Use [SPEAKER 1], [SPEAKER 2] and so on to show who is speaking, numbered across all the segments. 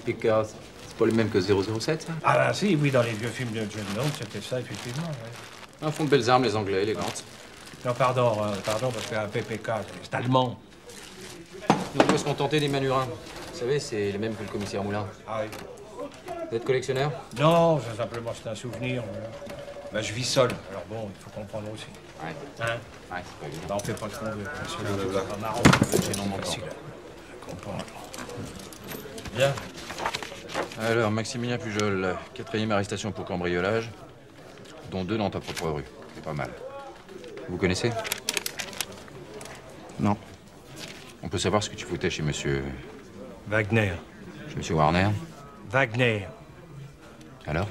[SPEAKER 1] Picard, c'est pas le même que 007, ça?
[SPEAKER 2] Ah bah si, oui, dans les vieux films de John Long, c'était ça, effectivement. Ouais.
[SPEAKER 1] Ils font de belles armes, les Anglais, élégantes.
[SPEAKER 2] Non, pardon, parce qu'un PPK, c'est allemand.
[SPEAKER 1] Donc, on peut se contenter des Manurins. Vous savez, c'est les mêmes que le commissaire Moulin.
[SPEAKER 2] Ah oui.
[SPEAKER 1] Vous êtes collectionneur?
[SPEAKER 2] Non, simplement, c'est un souvenir. Bah, je vis seul, alors bon, il faut comprendre aussi.
[SPEAKER 1] Ouais.
[SPEAKER 2] Hein?
[SPEAKER 1] Ouais, c'est pas évident.
[SPEAKER 2] Bah, on fait pas ce qu'on veut.
[SPEAKER 1] Blablabla.
[SPEAKER 2] C'est pas marrant.
[SPEAKER 1] C'est non manquant.
[SPEAKER 2] Facile à comprendre. Bien.
[SPEAKER 1] Alors, Maximilien Pujol, 4e arrestation pour cambriolage, dont 2 dans ta propre rue. C'est pas mal. Vous connaissez?
[SPEAKER 3] Non.
[SPEAKER 1] On peut savoir ce que tu foutais chez monsieur...
[SPEAKER 2] Wagner.
[SPEAKER 1] Chez monsieur Warner?
[SPEAKER 2] Wagner.
[SPEAKER 1] Alors?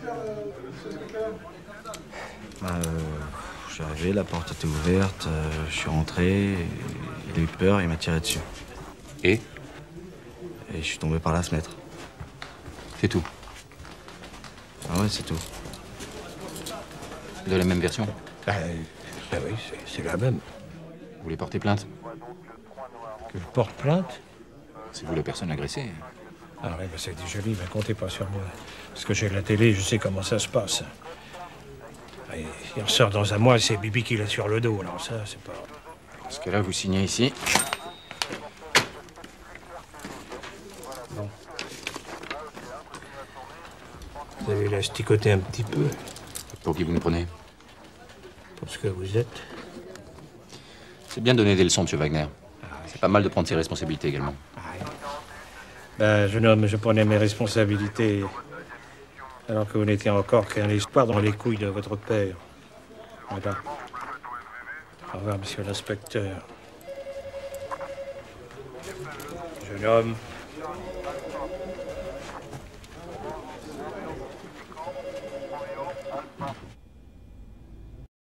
[SPEAKER 3] Je suis arrivé, la porte était ouverte, je suis rentré, il a eu peur, il m'a tiré dessus.
[SPEAKER 1] Et?
[SPEAKER 3] Et je suis tombé par la fenêtre.
[SPEAKER 1] C'est tout.
[SPEAKER 3] Ah ouais, c'est tout.
[SPEAKER 1] De la même version?
[SPEAKER 2] Ah oui, c'est la même.
[SPEAKER 1] Vous voulez porter plainte?
[SPEAKER 2] Que je porte plainte?
[SPEAKER 1] C'est vous la personne agressée.
[SPEAKER 2] Ah oui, bah, c'est dit joli, mais comptez pas sur moi. Parce que j'ai la télé, je sais comment ça se passe. Et il ressort dans un mois, c'est Bibi qui l'a sur le dos, alors ça, c'est pas...
[SPEAKER 1] Dans ce cas-là, vous signez ici.
[SPEAKER 2] Non. Vous avez l'asticoté un petit peu.
[SPEAKER 1] Pour qui vous nous prenez?
[SPEAKER 2] Pour ce que vous êtes.
[SPEAKER 1] C'est bien de donner des leçons, monsieur Wagner. C'est pas mal de prendre ses responsabilités également.
[SPEAKER 2] Ben, jeune homme, je prenais mes responsabilités alors que vous n'étiez encore qu'un espoir dans les couilles de votre père. Voilà. Au revoir, monsieur l'inspecteur. Jeune homme.